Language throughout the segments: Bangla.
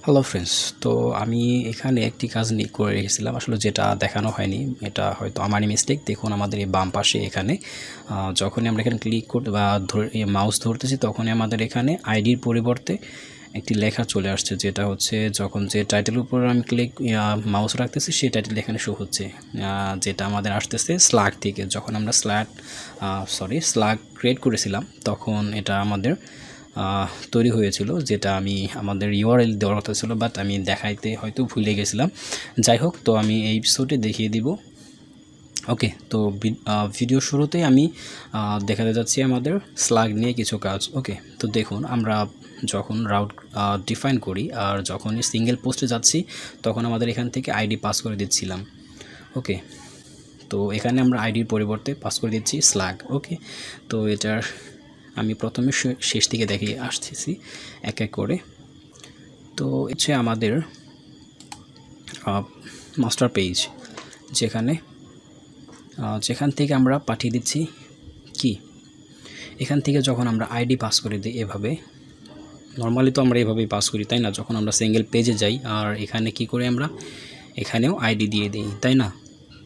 হ্যালো ফ্রেন্ডস, তো আমি এখানে একটি কাজ করে রেখেছিলাম, আসলে যেটা দেখানো হয়নি। এটা হয়তো আমারই মিস্টেক। দেখুন আমাদের এই বাম পাশে এখানে যখনই আমরা এখানে ক্লিক করতে বা মাউস ধরতেছি তখনই আমাদের এখানে আইডির পরিবর্তে একটি লেখা চলে আসছে, যেটা হচ্ছে যখন যে টাইটেলের উপর আমি মাউস রাখতেছি সেই টাইটেল এখানে শো হচ্ছে, যেটা আমাদের আসতেছে স্লাগ থেকে। যখন আমরা স্লাগ ক্রিয়েট করেছিলাম তখন এটা আমাদের তৈরি হয়েছিল, যেটা আমি আমাদের ইউআরএল দেওয়ার কথা ছিল, বাট আমি দেখাইতে হয়তো ভুলে গেছিলাম। যাই হোক, তো আমি এই এপিসোডে দেখিয়ে দিব। ওকে, তো ভিডিও শুরুতেই আমি দেখাতে যাচ্ছি আমাদের স্লাগ নিয়ে কিছু কাজ। ওকে, তো দেখুন আমরা যখন রাউট ডিফাইন করি আর যখনই সিঙ্গেল পোস্টে যাচ্ছি তখন আমাদের এখান থেকে আইডি পাস করে দিচ্ছিলাম। ওকে, তো এখানে আমরা আইডির পরিবর্তে পাস করে দিচ্ছি স্লাগ। ওকে, তো এটার আমি প্রথমে শেষ থেকে দেখিয়ে আসতেছি এক এক করে। তো হচ্ছে আমাদের মাস্টার পেজ, যেখান থেকে আমরা পাঠিয়ে দিচ্ছি কি, এখান থেকে যখন আমরা আইডি পাস করে দিই এভাবে, নর্মালি তো আমরা এভাবেই পাস করি তাই না, যখন আমরা সিঙ্গেল পেজে যাই। আর এখানে কি করে আমরা এখানেও আইডি দিয়ে দিই তাই না,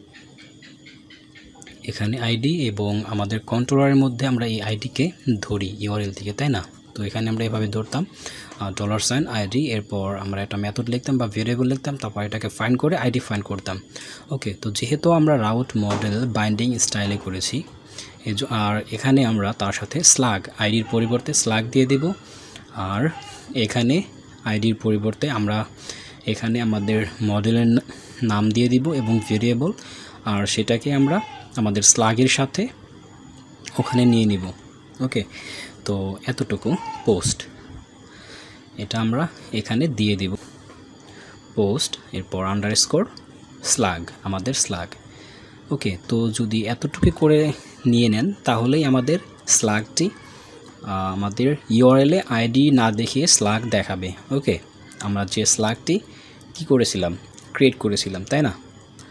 এখানে আইডি এবং আমাদের কন্ট্রোলারের মধ্যে আমরা এই আইডিকে ধরি ইউআরএল থেকে তাই না। তো এখানে আমরা এভাবে ধরতাম $আইডি, এরপর আমরা একটা মেথড লিখতাম বা ভেরিয়েবল লিখতাম, তারপর এটাকে ফাইন্ড করে আইডি ফাইন্ড করতাম। ওকে, তো যেহেতু আমরা রাউট মডেল বাইন্ডিং স্টাইলে করেছি, আর এখানে আমরা তার সাথে স্লাগ আইডির পরিবর্তে স্লাগ দিয়ে দেব, আর এখানে আইডির পরিবর্তে আমরা এখানে আমাদের মডেলের নাম দিয়ে দিব এবং ভেরিয়েবল, আর সেটাকে আমরা আমাদের স্লাগের সাথে ওখানে নিয়ে নিব। ওকে, তো এতটুকু পোস্ট, এটা আমরা এখানে দিয়ে দিব পোস্ট, এরপর আন্ডারস্কোর স্লাগ, আমাদের স্লাগ। ওকে, তো যদি এতটুকু করে নিয়ে নেন তাহলেই আমাদের স্লাগটি আমাদের ইউআরএলে আইডি না দেখিয়ে স্লাগ দেখাবে। ওকে, আমরা যে স্লাগটি কি করেছিলাম, ক্রিয়েট করেছিলাম তাই না।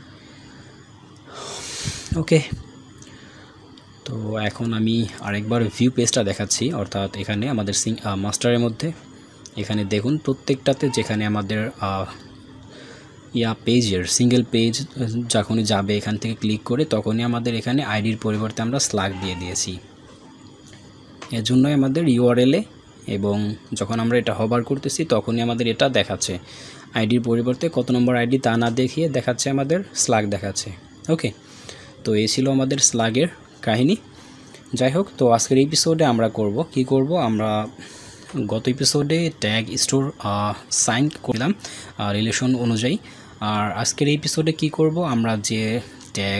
ওকে, তো এখন আমি আরেকবার ভিউ পেজটা দেখাচ্ছি, অর্থাৎ এখানে আমাদের মাস্টারের মধ্যে এখানে দেখুন প্রত্যেকটাতে যেখানে আমাদের পেজের সিঙ্গেল পেজ যখনই যাবে এখান থেকে ক্লিক করে তখনই আমাদের এখানে আইডির পরিবর্তে আমরা স্লাগ দিয়ে দিয়েছি। এর জন্যই আমাদের ইউআরএলে এবং যখন আমরা এটা হবার করতেছি তখনই আমাদের এটা দেখাচ্ছে আইডির পরিবর্তে কত নম্বর আইডি তা না দেখিয়ে দেখাচ্ছে আমাদের স্লাগ দেখাচ্ছে। ওকে, তো এই ছিল আমাদের স্লাগের কাহিনী। যাই হোক, তো আজকের এপিসোডে আমরা কি করব, আমরা গত এপিসোডে ট্যাগ স্টোর সাইন করলাম রিলেশন অনুযায়ী, আর আজকের এপিসোডে কি করব, আমরা যে ট্যাগ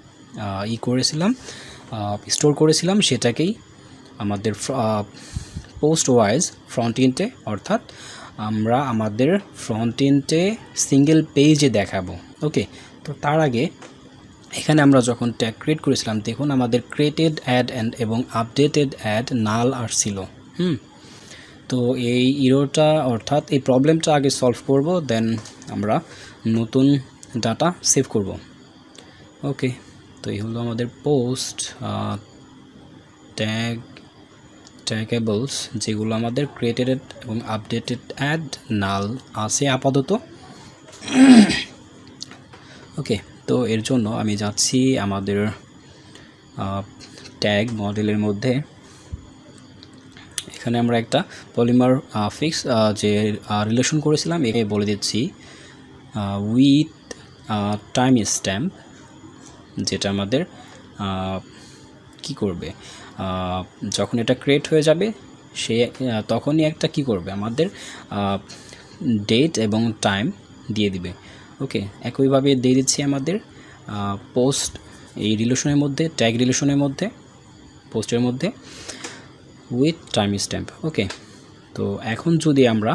স্টোর করেছিলাম সেটাকেই আমাদের পোস্ট ওয়াইজ ফ্রন্ট এন্ডে, অর্থাৎ আমরা আমাদের ফ্রন্ট এন্ডে সিঙ্গেল পেজে দেখাবো। ওকে, তো তার আগে এখানে আমরা যখন ট্যাগ ক্রিয়েট করেছিলাম দেখুন আমাদের ক্রিয়েটেড অ্যাড এবং আপডেটেড অ্যাড নাল আসছিল। তো এই ইরোটা অর্থাৎ এই প্রবলেমটা আগে সলভ করব, দেন আমরা নতুন ডাটা সেভ করব। ওকে, তো এই হলো আমাদের পোস্ট ট্যাগেবলস, যেগুলো আমাদের ক্রিয়েটেড এবং আপডেটেড অ্যাড নাল আছে আপাতত। ওকে, তো এর জন্য আমি যাচ্ছি আমাদের ট্যাগ মডেলের মধ্যে, এখানে আমরা একটা পলিমার ফিক্স যে রিলেশন করেছিলাম একে বলে দিচ্ছি উইথ টাইম স্ট্যাম্প, যেটা আমাদের কি করবে, যখন এটা ক্রিয়েট হয়ে যাবে সে তখনই একটা কি করবে, আমাদের ডেট এবং টাইম দিয়ে দিবে। ওকে, একইভাবে দিয়ে দিচ্ছি আমাদের পোস্ট এই রিলেশনের মধ্যে, ট্যাগ রিলেশনের মধ্যে, পোস্টের মধ্যে উইথ টাইম স্ট্যাম্প। ওকে, তো এখন যদি আমরা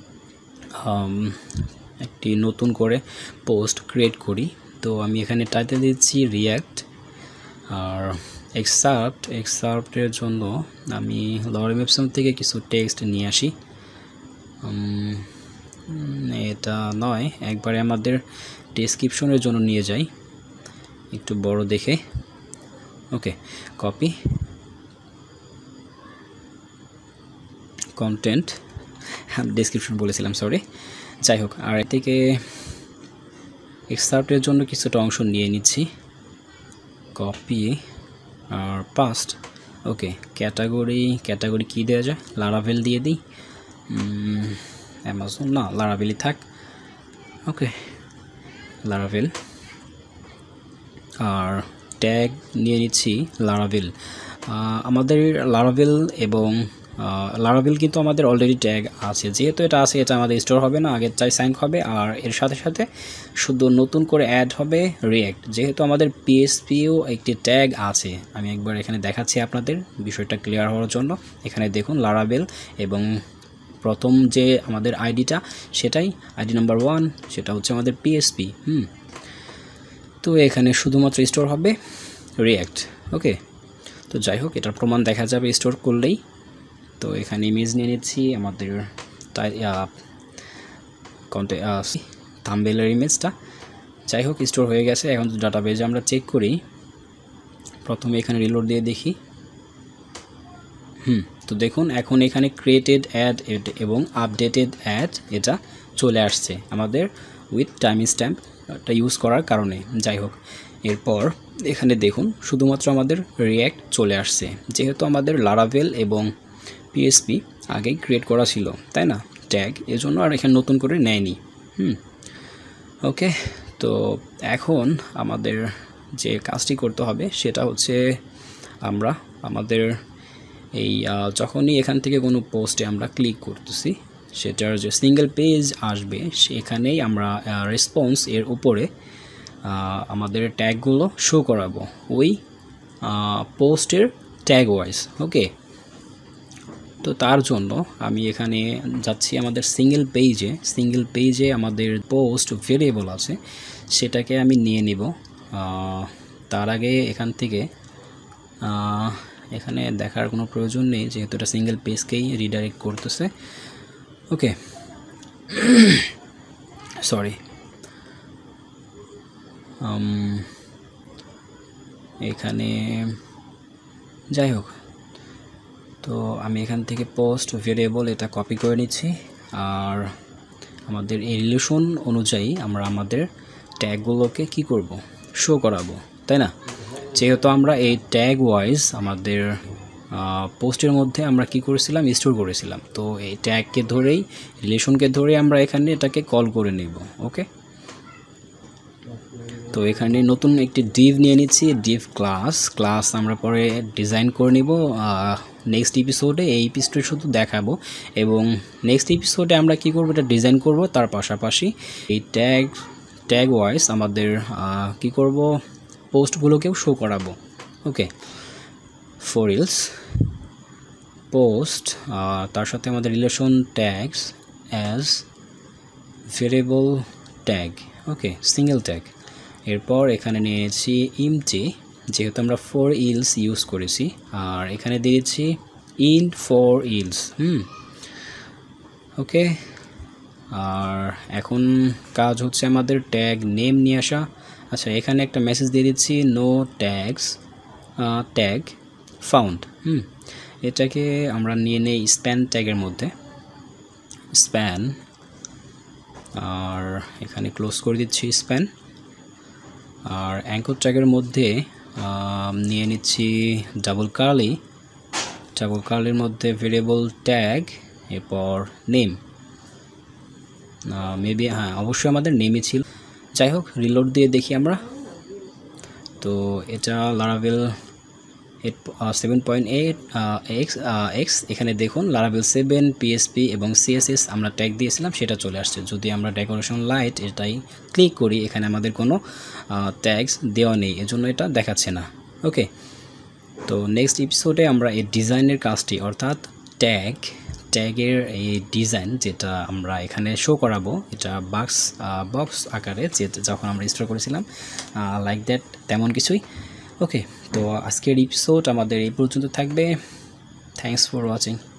একটি নতুন করে পোস্ট ক্রিয়েট করি, তো আমি এখানে টাইটেল দিচ্ছি রিয়্যাক্ট, আর এক্সার্পটের জন্য আমি লরেম ইপসন থেকে কিছু টেক্সট নিয়ে আসি। এটা নয়, একবারে আমাদের ডেসক্রিপশনের জন্য নিয়ে যাই একটু বড় দেখে। ওকে, কপি কন্টেন্ট, ডেসক্রিপশন বলেছিলাম, সরি। যাই হোক, আর এর থেকে এক্সার্টের জন্য কিছুটা অংশ নিয়ে নিচ্ছি, কপি আর পাস্ট। ওকে, ক্যাটাগরি কী দেওয়া যায়, লারাভেল দিয়ে দিই, অ্যামাজন না, লারাভেলই থাক। ওকে, লারাভেল। আর ট্যাগ নিয়ে নিচ্ছি লারাভেল। আমাদের লারাভেল এবং লারাভেল কিন্তু আমাদের অলরেডি ট্যাগ আছে, যেহেতু এটা আছে এটা আমাদের স্টোর হবে না, আগের চাই সাইন হবে। আর এর সাথে সাথে শুধু নতুন করে অ্যাড হবে রিঅ্যাক্ট, যেহেতু আমাদের পিএসপিও একটি ট্যাগ আছে। আমি একবার এখানে দেখাচ্ছি আপনাদের বিষয়টা ক্লিয়ার হওয়ার জন্য। এখানে দেখুন লারাভেল এবং প্রথম যে আমাদের আইডিটা সেটাই আইডি নাম্বার 1, সেটা হচ্ছে আমাদের পিএসপি। তো এখানে শুধুমাত্র স্টোর হবে রিঅ্যাক্ট। ওকে, তো যাই হোক, এটার প্রমাণ দেখা যাবে স্টোর করলেই। তো এখানে ইমেজ নিয়ে নিচ্ছি আমাদের থাম্বনেইলের ইমেজটা। যাই হোক, স্টোর হয়ে গেছে। এখন ডাটাবেজে আমরা চেক করি, প্রথমে এখানে রিলোড দিয়ে দেখি। তো দেখুন এখন এখানে ক্রিয়েটেড অ্যাড এবং আপডেটেড অ্যাড এটা চলে আসছে আমাদের উইথ টাইম স্ট্যাম্পটা ইউজ করার কারণে। যাই হোক, এরপর এখানে দেখুন শুধুমাত্র আমাদের রিঅ্যাক্ট চলে আসছে, যেহেতু আমাদের লারাভেল এবং পিএসপি আগেই ক্রিয়েট করা ছিল, তাই না, ট্যাগ, এজন্য আর এখানে নতুন করে নেয়নি। ওকে, তো এখন আমাদের যে কাজটি করতে হবে সেটা হচ্ছে আমরা আমাদের এই যখনই এখান থেকে কোনো পোস্টে আমরা ক্লিক করতেছি, সেটার যে সিঙ্গেল পেজ আসবে সেখানেই আমরা রেসপন্স এর উপরে আমাদের ট্যাগগুলো শো করাবো ওই পোস্টের ট্যাগ ওয়াইজ। ওকে, তো তার জন্য আমি এখানে যাচ্ছি আমাদের সিঙ্গেল পেজে আমাদের পোস্ট ভেরিয়েবল আছে, সেটাকে আমি নিয়ে নিব। তার আগে এখান থেকে এখানে দেখার কোনো প্রয়োজন নেই, যেহেতু এটা সিঙ্গেল পেজকেই রিডাইরেক্ট করতেছে। ওকে, সরি, এখানে যাই হোক, তো আমি এখান থেকে পোস্ট ভেরিয়েবল এটা কপি করে নিচ্ছি। আর আমাদের এই রিলেশন অনুযায়ী আমরা আমাদের ট্যাগগুলোকে কি করব, শো করাবো, তাই না। যেহেতু আমরা এই ট্যাগ ওয়াইজ আমাদের পোস্টের মধ্যে আমরা কি করেছিলাম, স্টোর করেছিলাম, তো এই ট্যাগকে ধরেই, রিলেশনকে ধরেই আমরা এখানে এটাকে কল করে নেব। ওকে, তো এখানে নতুন একটি ডিভ নিয়ে নিচ্ছি, ডিভ ক্লাস আমরা পরে ডিজাইন করে নিব নেক্সট এপিসোডে। এই এপিসোডে শুধু দেখাবো, এবং নেক্সট এপিসোডে আমরা কি করব, এটা ডিজাইন করব। তার পাশাপাশি এই ট্যাগ ওয়াইজ আমাদের কি করব, পোস্টগুলোকেও শো করাবো। ওকে, ফর ইলস পোস্ট, তার সাথে আমাদের relation tags as variable tag. Okay, single tag. এরপর এখানে নিয়েছি ইমটি, যেহেতু আমরা ফর ইলস ইউজ করেছি, আর এখানে দিয়েছি ইন্ট ফর ইলস। ওকে, আর এখন কাজ হচ্ছে আমাদের ট্যাগ নেম নিয়ে আসা। আচ্ছা, এখানে একটা মেসেজ দিয়ে দিচ্ছি, নো ট্যাগ ফাউন্ড। এটাকে আমরা নিয়ে নেই স্প্যান ট্যাগের মধ্যে, স্প্যান, আর এখানে ক্লোজ করে দিচ্ছি স্প্যান। আর অ্যাঙ্কর ট্যাগের মধ্যে নিয়ে নিচ্ছি ডাবল কার্লির মধ্যে ভেরিয়েবল ট্যাগ, এরপর নেম, মেবি হ্যাঁ অবশ্যই আমাদের নেমই ছিল। যাই হোক, রিলোড দিয়ে দেখি আমরা। তো এটা লারাভেল 7.8 এখানে দেখুন লারাভেল 7 পিএসপি এবং সিএসএস আমরা ট্যাগ দিয়েছিলাম, সেটা চলে আসছে। যদি আমরা ডেকোরেশন লাইট এটাই ক্লিক করি, এখানে আমাদের কোনো ট্যাগস দেওয়া নেই, এজন্য এটা দেখাচ্ছে না। ওকে, তো নেক্সট এপিসোডে আমরা এই ডিজাইনের কাজটি, অর্থাৎ ট্যাগের এই ডিজাইন যেটা আমরা এখানে শো করাবো, এটা বক্স আকারে যখন আমরা স্টোর করেছিলাম, লাইক দ্যাট, তেমন কিছুই। ওকে, তো আজকের এপিসোড আমাদের এই পর্যন্ত থাকবে। Thanks for watching.